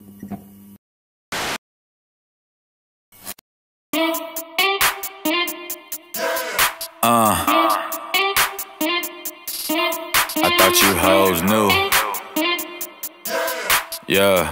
I thought you hoes knew. Yeah.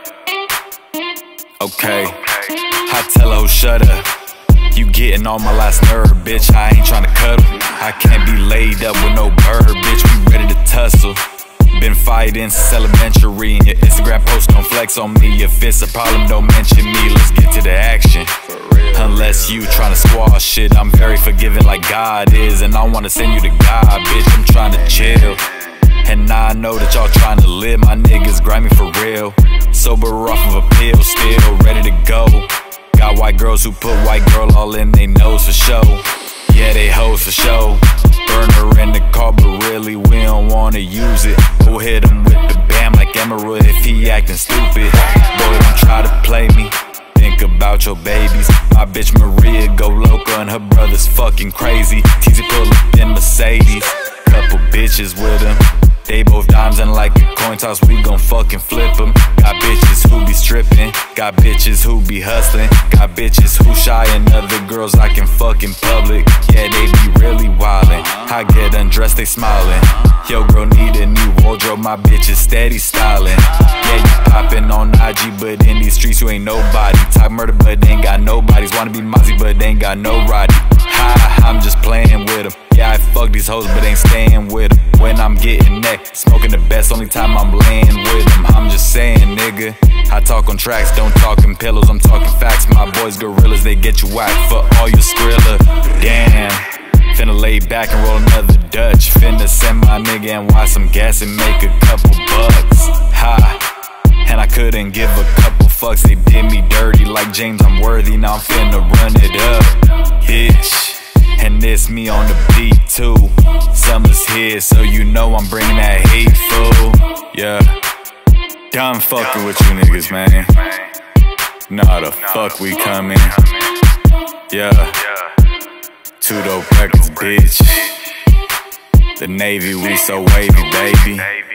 Okay. I tell her, shut up. You getting on my last nerve, bitch. I ain't tryna cuddle. I can't be laid up with no bird, bitch. We ready to tussle. Been fighting since elementary, and your Instagram post don't flex on me. If it's a problem, don't mention me. Let's get to the action. Unless you tryna squash shit, I'm very forgiving like God is, and I wanna send you to God, bitch. I'm tryna chill. And now I know that y'all tryna live. My niggas grimy for real. Sober off of a pill, still ready to go. Got white girls who put white girl all in they nose for show. Yeah, they hoes for show. Burn her in the car, but really we don't wanna use it. Go hit him with the bam like Emerald if he acting stupid. Boy, don't try to play me. Think about your babies. My bitch Maria go loco and her brother's fucking crazy. TZ pull up in Mercedes. Couple bitches with him. They both dimes and like a coin toss, we gon' fucking flip them. Got bitches who be stripping, got bitches who be hustling, got bitches who shy and other girls I can fuck in public. Yeah, they be really wildin'. I get undressed, they smiling. Yo, girl need a new wardrobe, my bitch is steady styling. Yeah, you poppin' on IG, but in these streets you ain't nobody. Talk murder, but they ain't got nobodies. Wanna be Mozzie, but they ain't got no Roddy. Ha, I'm just playing with them. Yeah, I fuck these hoes, but ain't staying with them. When I'm getting neck, smoking the best, only time I'm laying with them. I'm just saying, nigga, I talk on tracks, don't talk in pillows, I'm talking facts. My boys gorillas, they get you whacked for all your Skrilla. Damn, finna lay back and roll another Dutch. Finna send my nigga and watch some gas and make a couple bucks. Ha, and I couldn't give a couple fucks. They did me dirty like James, I'm worthy. Now I'm finna run it up, bitch. And it's me on the beat too. Summer's here, so you know I'm bringing that heat, fool. Yeah, done fucking with you niggas, man. Nah, the fuck we coming. Yeah, 2 Dope Records, bitch. The Navy, we so wavy, baby.